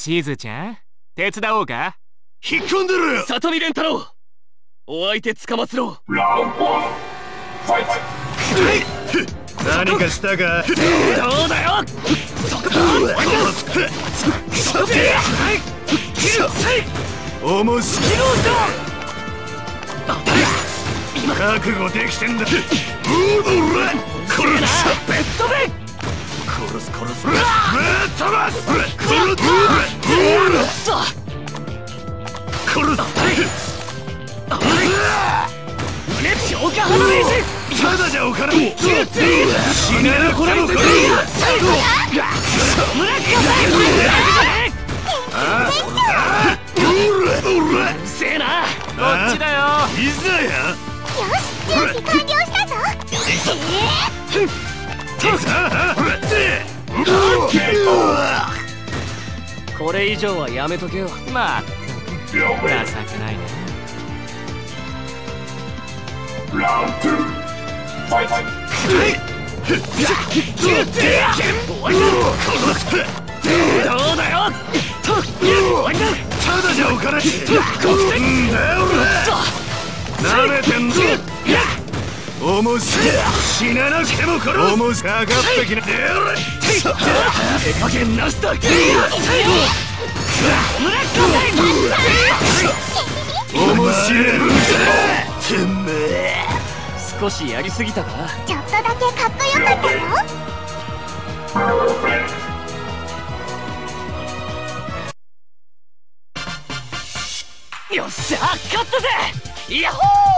しずちゃん、手伝おうか。 引っ込んでるよ。 里見蓮太郎、お相手つかまつろう。 何かしたか。 どうだよ。 面白い。覚悟できてんだ。殺す。 ベッドで殺す。ぶっ飛ばす。殺す。 胸強化花レージ。 ただじゃおかない。死ななくても来い。 うせえな。 こっちだよ。 いざや。 よし、準備完了したぞ。 これ以上はやめとけよ。 まったく情けないね。 どうだよ。 ただじゃおかない。なめてんぞ。面白い。死ななくても殺す。面白がってきな。手加減なしだ。面白い。てめえ。 少しやりすぎたか。 ちょっとだけかっこよかったよ。 よっしゃ、勝ったぜ。ヤッホー。